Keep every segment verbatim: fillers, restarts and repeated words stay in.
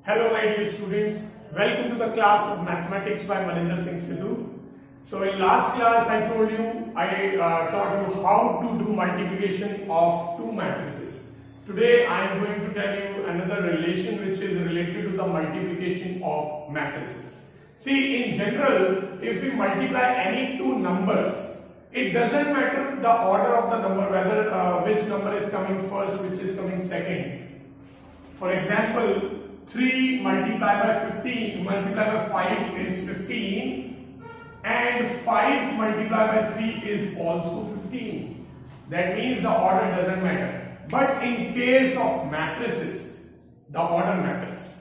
Hello my dear students, welcome to the class of Mathematics by Maninder Singh Sidhu. So in last class I told you, I uh, taught you how to do multiplication of two matrices. Today I am going to tell you another relation which is related to the multiplication of matrices. See, in general, if we multiply any two numbers, it doesn't matter the order of the number, whether uh, which number is coming first, which is coming second. For example, three multiplied by fifteen multiplied by five is fifteen, and five multiplied by three is also fifteen. That means the order doesn't matter. But in case of matrices, the order matters.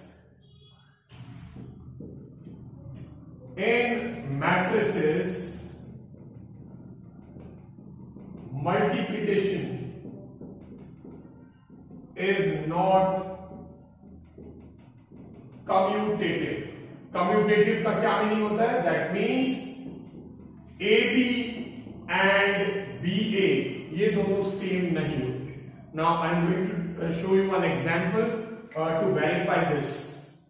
In matrices, multiplication is not commutative. Commutative का क्या meaning होता है? That means A B and B A ये दोनों same नहीं होते. Now I am going to show you one example uh, to verify this.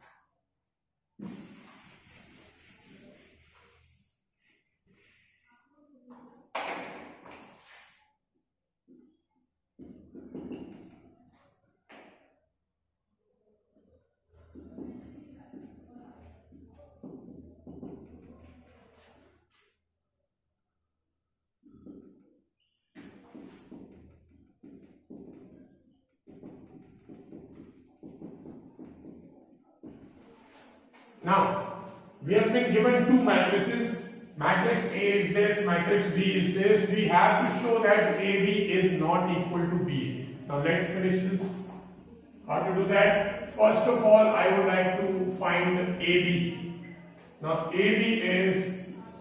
Now, we have been given two matrices. Matrix A is this, matrix B is this. We have to show that A B is not equal to B A. Now, let's finish this. How to do that? First of all, I would like to find A B. Now, A B is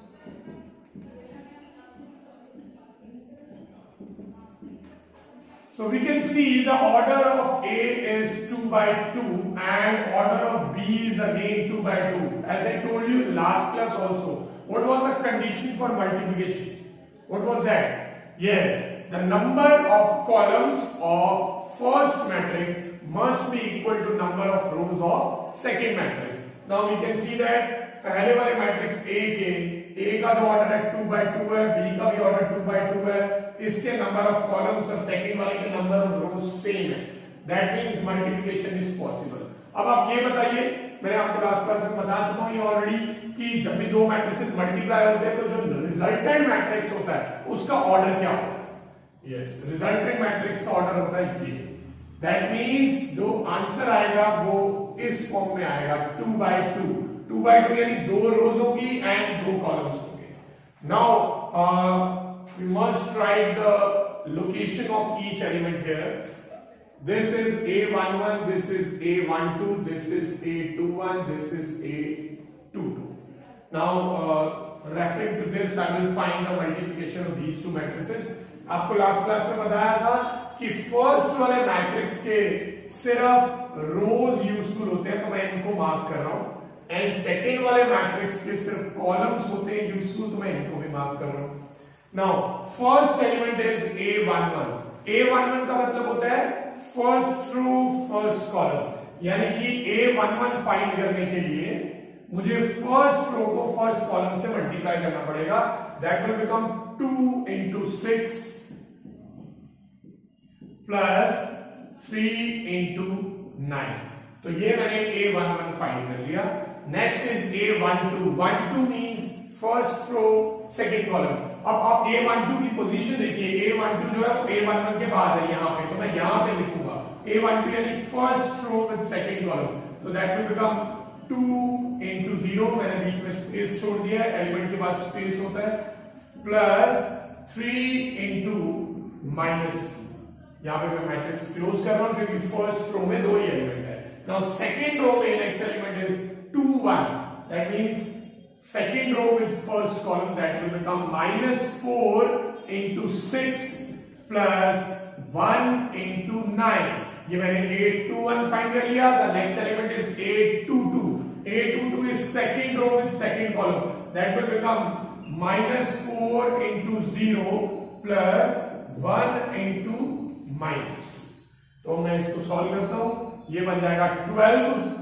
so we can see the order of A is two by two and order of B is again two by two. As I told you in last class also, what was the condition for multiplication? What was that? Yes, the number of columns of first matrix must be equal to number of rows of second matrix. Now we can see that पहले वाले matrix A के A का जो order है two by two है, B का भी order two by two है, इसके नंबर ऑफ कॉलम्स और सेकंड वाले के नंबर ऑफ रोज सेम है. That means multiplication is possible. अब आप ये बताइए, मैंने आपको लास्ट क्लास में बता चुका हूं ये ऑलरेडी कि जब भी दो मैट्रिसेस मल्टीप्लाई होते हैं तो जो रिजल्टेंट मैट्रिक्स होता है उसका ऑर्डर क्या होता है? यस, रिजल्टेंट मैट्रिक्स का ऑर्डर होता है ये. दैट मींस जो आंसर आएगा वो इस फॉर्म में आएगा two by two. Two by two यानी दो रोज होगी एंड दो कॉलम्स होंगे. Now we must write the location of each element here. This is A one one, this is A one two, this is A two one, this is A two two. Now uh, referring to this I will find the multiplication of these two matrices. आपको last class में बताया था कि first वाले matrix के सिर्फ रोज useful होते हैं तो मैं इनको मार्क कर रहा हूं, एंड सेकेंड वाले मैट्रिक्स के सिर्फ कॉलम्स होते हैं यूजफुल तो मैं इनको भी मार्क कर रहा हूं. Now first element is A one one. A one one का मतलब होता है फर्स्ट रो फर्स्ट कॉलम, यानी कि A one one फाइंड करने के लिए मुझे फर्स्ट रो को फर्स्ट कॉलम से मल्टीप्लाई करना पड़ेगा. That will become two into six plus three into nine. तो ये मैंने A one one फाइंड कर लिया. Next is A one two. one two means first row second column. अब आप A one two की पोजीशन देखिए. A one two जो है वो A one one के बाद है यहां पे, तो मैं यहां पे लिखूंगा A one two यानी first row with second column. तो that will become two into zero. मैंने बीच में स्पेस छोड़ दिया है, एलिमेंट के बाद स्पेस होता है, plus three into minus two. यहां पे मैं मैट्रिक्स क्लोज कर रहा हूं क्योंकि फर्स्ट रो में दो ही एलिमेंट है. नाउ सेकंड रो में next element is two one. That means second row with first column, that will become minus four into six plus one into nine. ये मैंने eight two one find कर लिया. The next element is eight two two. eight two two is second row with second column. That will become minus four into zero plus one into minus. तो मैं इसको solve करता हूं. ये बन जाएगा twelve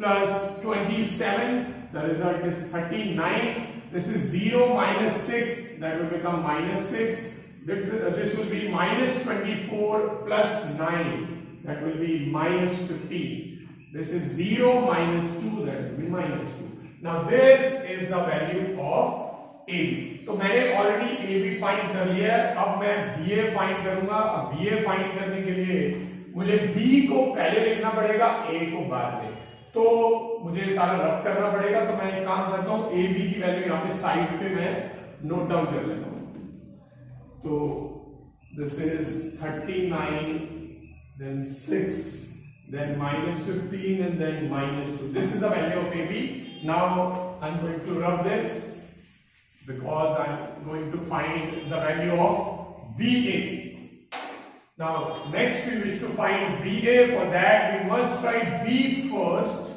plus twenty-seven, the result is thirty-nine. This is zero minus six, that will become minus six. This will be minus twenty-four plus nine, that will be minus fifteen. This is zero minus two, that will be minus two. Now this is the value of A B. तो मैंने already A B find कर लिया है, अब मैं B A find करूंगा। अब B A find करने के लिए मुझे B को पहले लिखना पड़ेगा, A को बाद में, तो मुझे सारा रब करना पड़ेगा। तो मैं एक काम करता हूं, A B की वैल्यू यहाँ पे साइड पे मैं नोट डाउन कर लेता हूं। तो this is thirty-nine, then six, then minus fifteen, and then minus two. This is the value of A B. Now I'm going to rub this because I'm going to find the value of B A. Now next we wish to find B A. For that we must write B first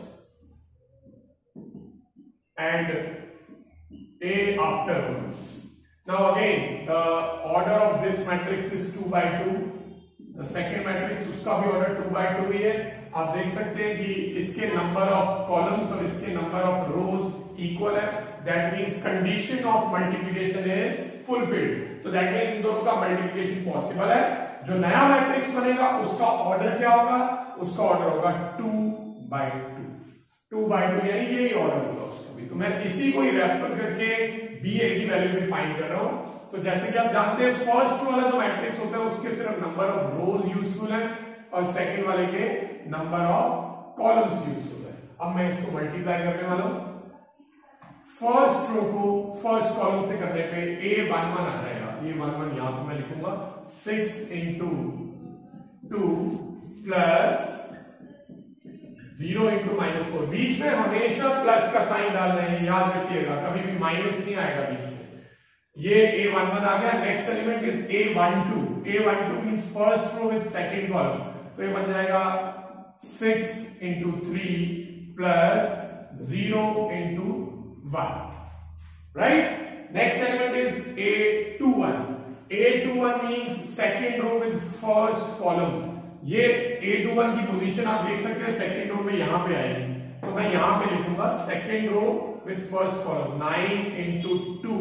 and A afterwards. Now again the order of this matrix is two by two. The second matrix उसका भी order two by two ही है। आप देख सकते हैं कि इसके number of columns और इसके number of rows equal है। That means condition of multiplication is fulfilled. तो that means इन दोनों का multiplication possible है। जो नया मैट्रिक्स बनेगा उसका ऑर्डर क्या होगा? उसका ऑर्डर होगा two by two, two by two यानी यही ऑर्डर होगा उसका भी। तो मैं इसी को ही रेफर करके बी ए की वैल्यू भी फाइंड कर रहा हूं। तो जैसे कि आप जानते हैं फर्स्ट वाला जो मैट्रिक्स होता है उसके सिर्फ नंबर ऑफ रोज यूजफुल है और सेकंड वाले के नंबर ऑफ कॉलम्स यूजफुल है। अब मैं इसको मल्टीप्लाई करने वाला हूं। फर्स्ट रो को फर्स्ट कॉलम से करने पे ए वन वन आ जाएगा। ए वन वन यहां पे मैं लिखूंगा six into two plus zero into minus four. बीच में हमेशा प्लस का साइन डालना है, याद रखिएगा, कभी भी माइनस नहीं आएगा बीच में। ये ए वन वन आ गया। Next element is A one two. A one two means first row with second column, तो ये बन जाएगा six into three plus zero into one, right. Next element is A two one. A two one means second row with first column. ये A two one की position आप देख सकते हैं सेकंड रो में यहां पे आएगी, तो मैं यहां पे लिखूंगा second row with first column nine into two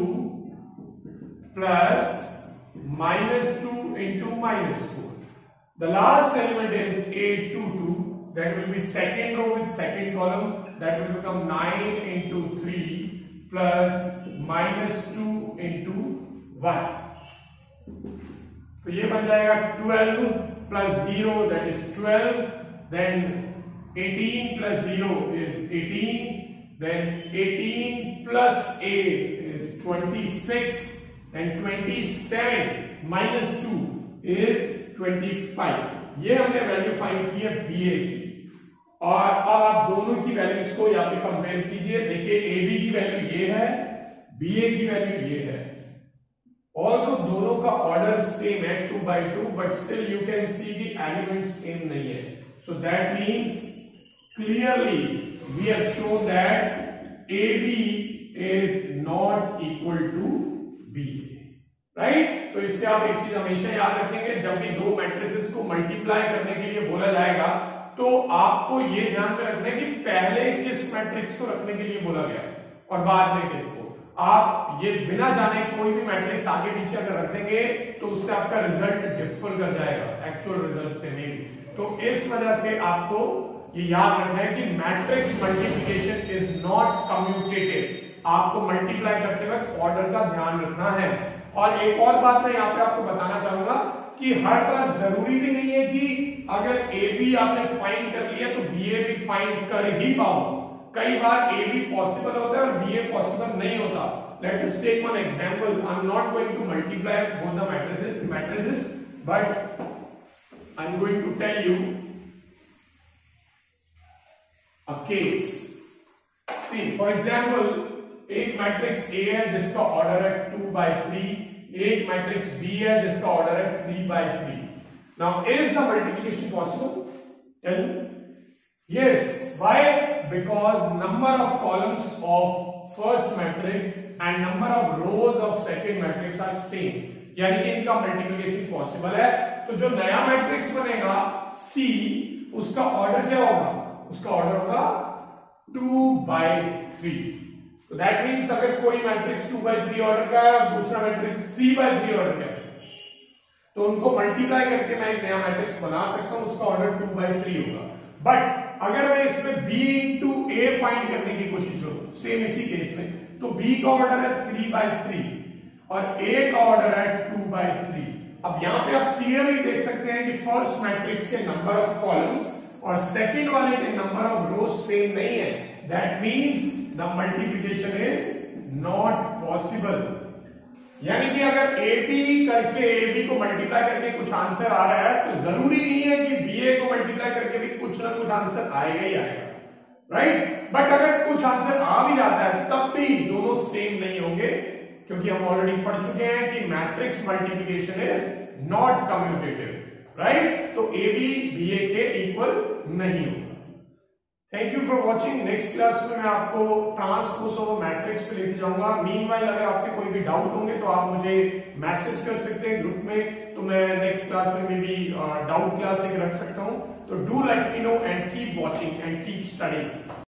plus minus two into minus four. The last element is A two two, that will be second row with second column, that will become nine into three plus minus two into one. तो ये बन जाएगा twelve plus zero, that is twelve, then eighteen plus zero is eighteen, then eighteen plus a is twenty-six, and twenty-seven minus two is twenty-five. ये हमने value find की है B ए की। और अब आप दोनों की वैल्यूज को यहाँ पे कंपेयर कीजिए। देखिए ए बी की वैल्यू ये है, बी ए की वैल्यू ये है। और तो दोनों का ऑर्डर सेम है two by two, but still you can see the element same नहीं है। So that means clearly we have shown that A B is not equal to B A, right. तो इससे आप एक चीज हमेशा याद रखेंगे, जब भी दो मैट्रिसेस को मल्टीप्लाई करने के लिए बोला जाएगा तो आपको ये ध्यान में रखना है कि पहले किस मैट्रिक्स को रखने के लिए बोला गया और बाद में किसको। आप ये बिना जाने कोई भी मैट्रिक्स आगे पीछे अगर रख देंगे तो उससे आपका रिजल्ट डिफर कर जाएगा एक्चुअल रिजल्ट से नहीं। तो इस वजह से आपको ये याद रखना है कि matrix multiplication is not commutative. आपको मल्टीप्लाई करते वक्त ऑर्डर का ध्यान रखना है। और एक और बात मैं यहाँ पे आपको बताना चाहूंगा कि हर बार जरूरी भी नहीं है कि अगर ए बी आपने फाइंड कर लिया तो बी ए भी फाइंड कर ही पाओ। कई बार ए बी पॉसिबल होता है और बी ए पॉसिबल नहीं होता। Let us take one example. I am not going to multiply both the matrices matrices but I am going to tell you a case. See for example, एक matrix A है जिसका order है two by three, एक matrix B है जिसका order है three by three. Now is the multiplication possible? Tell me. Yes. Why? Because number of columns of first matrix and number of rose of second matrix are same, यानी कि इनका multiplication possible है। तो जो नया matrix बनेगा सी, उसका order क्या होगा? उसका ऑर्डर होगा थ्री। तो दैट मीन्स अगर कोई matrix two by three order का है और दूसरा matrix three by three order का है, तो उनको मल्टीप्लाई करके मैं एक नया मैट्रिक्स बना सकता हूं, उसका ऑर्डर टू बाई थ्री होगा। बट अगर मैं इसमें b इंटू ए फाइंड करने की कोशिश करूं, सेम इसी केस में, तो b का ऑर्डर है थ्री बाई थ्री और a का ऑर्डर है टू बाई थ्री। अब यहां पे आप क्लियरली देख सकते हैं कि फर्स्ट मैट्रिक्स के नंबर ऑफ कॉलम्स और सेकंड वाले के नंबर ऑफ रोज सेम नहीं है। That means the multiplication is not possible. यानी कि अगर ए बी करके ए बी को मल्टीप्लाई करके कुछ आंसर आ रहा है, तो जरूरी नहीं है कि बी ए को मल्टीप्लाई करके भी कुछ ना कुछ आंसर आएगा ही आएगा, राइट। बट अगर कुछ आंसर आ भी जाता है तब भी दोनों सेम नहीं होंगे, क्योंकि हम ऑलरेडी पढ़ चुके हैं कि matrix multiplication is not commutative, right. तो ए बी बी ए के इक्वल नहीं होगा। Thank you for watching. Next class में मैं आपको ट्रांसपोज ऑफ मैट्रिक्स पे लेके जाऊंगा। मीनवाइल अगर आपके कोई भी डाउट होंगे तो आप मुझे मैसेज कर सकते हैं ग्रुप में, तो मैं नेक्स्ट क्लास में मे बी डाउट क्लास एक रख सकता हूं। तो do let me know and keep watching and keep studying.